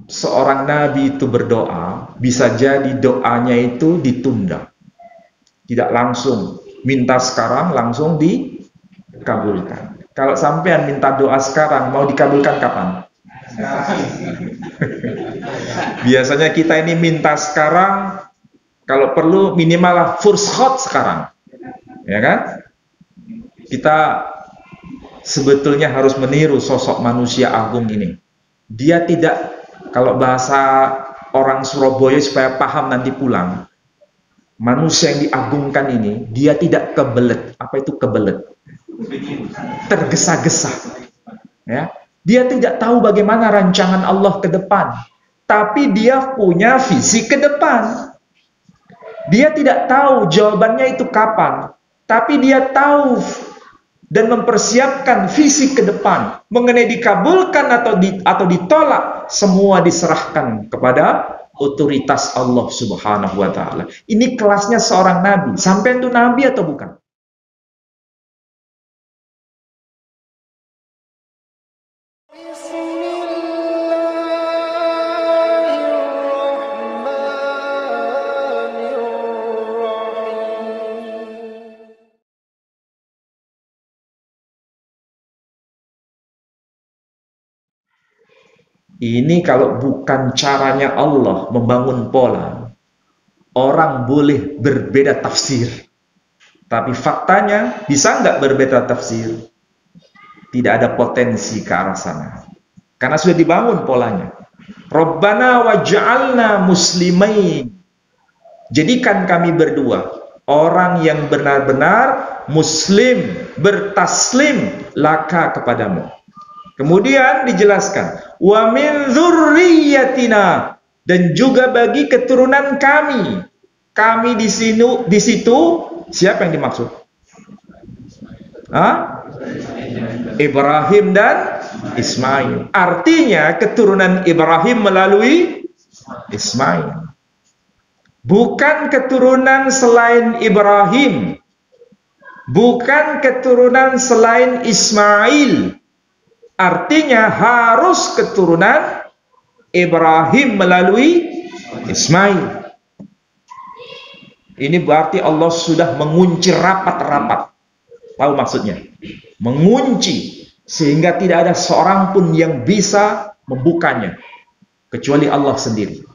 seorang nabi itu berdoa, bisa jadi doanya itu ditunda. Tidak langsung minta sekarang langsung dikabulkan. Kalau sampean minta doa sekarang, mau dikabulkan kapan? Biasanya kita ini minta sekarang, kalau perlu minimal lah furshot sekarang, ya kan? Kita sebetulnya harus meniru sosok manusia agung ini. Dia tidak, kalau bahasa orang Surabaya supaya paham nanti pulang, manusia yang diagungkan ini, dia tidak kebelet. Apa itu kebelet? Tergesa-gesa. Ya. Dia tidak tahu bagaimana rancangan Allah ke depan, tapi dia punya visi ke depan. Dia tidak tahu jawabannya itu kapan, tapi dia tahu dan mempersiapkan visi ke depan. Mengenai dikabulkan atau ditolak, semua diserahkan kepada otoritas Allah Subhanahu wa taala. Ini kelasnya seorang nabi. Sampai itu nabi atau bukan? Ini kalau bukan caranya Allah membangun pola, orang boleh berbeda tafsir. Tapi faktanya, bisa nggak berbeda tafsir? Tidak ada potensi ke arah sana. Karena sudah dibangun polanya. Rabbana waj'alna muslimain. Jadikan kami berdua orang yang benar-benar muslim, bertaslim laka kepadamu. Kemudian dijelaskan, wa min dzurriyyatina, dan juga bagi keturunan kami. Kami di situ siapa yang dimaksud? Ibrahim dan Ismail. Artinya keturunan Ibrahim melalui Ismail. Bukan keturunan selain Ibrahim. Bukan keturunan selain Ismail. Artinya harus keturunan Ibrahim melalui Ismail. Ini berarti Allah sudah mengunci rapat-rapat. Tahu maksudnya? Mengunci sehingga tidak ada seorang pun yang bisa membukanya kecuali Allah sendiri.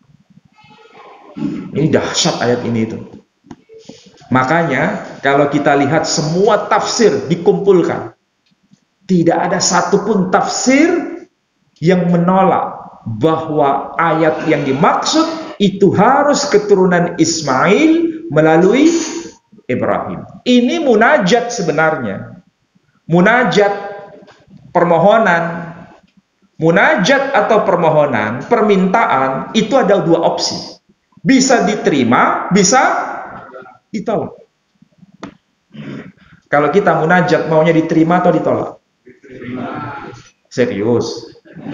Ini dahsyat ayat ini itu. Makanya kalau kita lihat semua tafsir dikumpulkan, tidak ada satupun tafsir yang menolak bahwa ayat yang dimaksud itu harus keturunan Ismail melalui Ibrahim. Ini munajat sebenarnya. Munajat permohonan. Munajat atau permohonan, permintaan, itu ada dua opsi. Bisa diterima, bisa ditolak. Kalau kita munajat maunya diterima atau ditolak? Serius.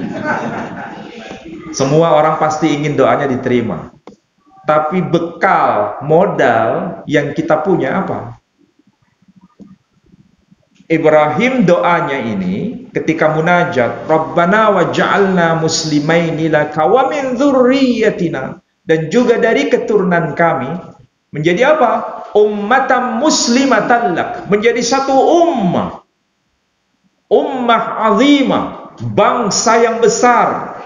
Semua orang pasti ingin doanya diterima. Tapi bekal, modal yang kita punya apa? Ibrahim doanya ini ketika munajat, Rabbana waj'alna muslimaini laka wa min dzurriyyatina, dan juga dari keturunan kami menjadi apa? Ummatan muslimatan lak, menjadi satu ummah. Ummah azimah, bangsa yang besar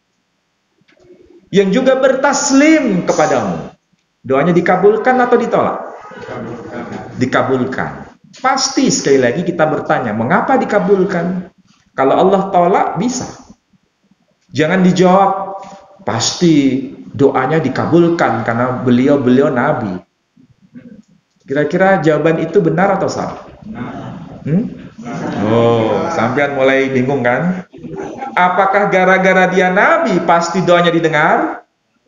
yang juga bertaslim kepadamu. Doanya dikabulkan atau ditolak? Dikabulkan. Pasti sekali lagi kita bertanya, mengapa dikabulkan? Kalau Allah tolak bisa. Jangan dijawab, pasti doanya dikabulkan karena beliau nabi. Kira-kira jawaban itu benar atau salah? Oh, sampean mulai bingung kan? Apakah gara-gara dia nabi pasti doanya didengar?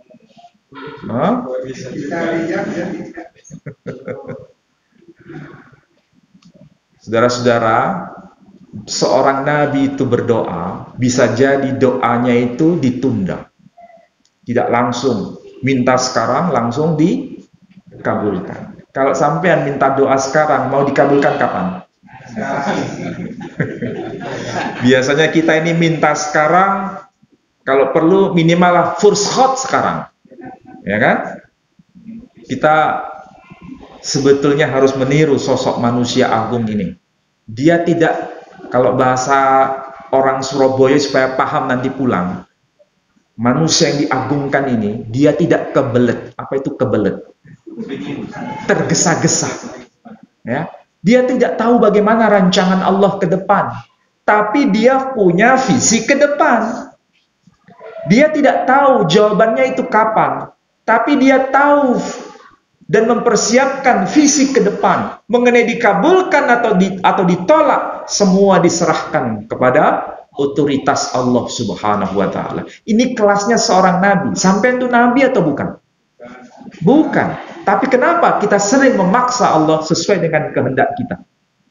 Saudara-saudara, seorang nabi itu berdoa, bisa jadi doanya itu ditunda. Tidak langsung minta sekarang langsung dikabulkan. Kalau sampean minta doa sekarang, mau dikabulkan kapan? Biasanya kita ini minta sekarang, Kalau perlu minimal lah furshot sekarang. Ya kan? Kita sebetulnya harus meniru sosok manusia agung ini. Dia tidak, kalau bahasa orang Surabaya supaya paham nanti pulang, manusia yang diagungkan ini, dia tidak kebelet. Apa itu kebelet? Tergesa-gesa. Ya. Dia tidak tahu bagaimana rancangan Allah ke depan, tapi dia punya visi ke depan. Dia tidak tahu jawabannya itu kapan, tapi dia tahu dan mempersiapkan visi ke depan. Mengenai dikabulkan atau ditolak, semua diserahkan kepada otoritas Allah Subhanahu wa taala. Ini kelasnya seorang nabi. Sampai itu nabi atau bukan? Bukan. Tapi kenapa kita sering memaksa Allah sesuai dengan kehendak kita?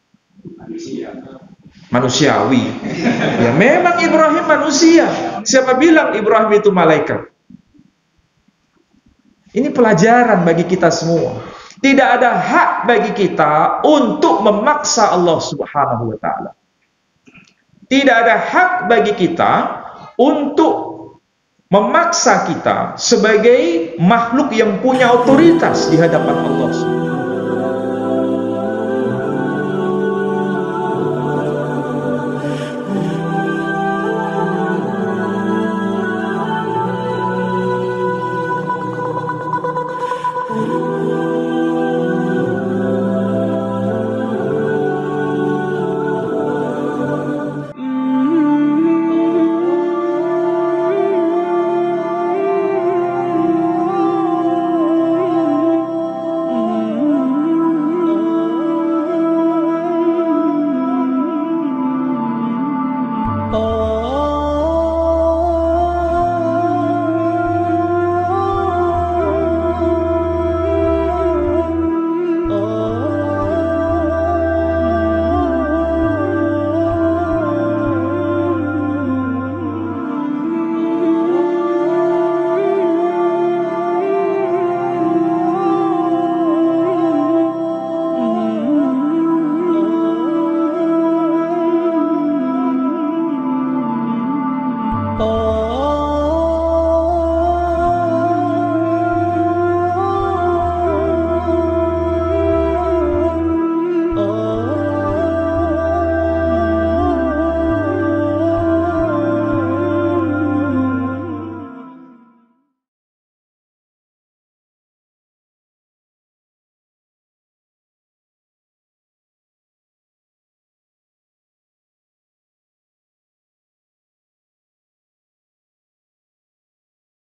Manusiawi. Ya memang Ibrahim manusia. Siapa bilang Ibrahim itu malaikat? Ini pelajaran bagi kita semua. Tidak ada hak bagi kita untuk memaksa Allah Subhanahu wa taala. Tidak ada hak bagi kita untuk memaksa kita sebagai makhluk yang punya otoritas di hadapan Allah Subhanahu wa taala.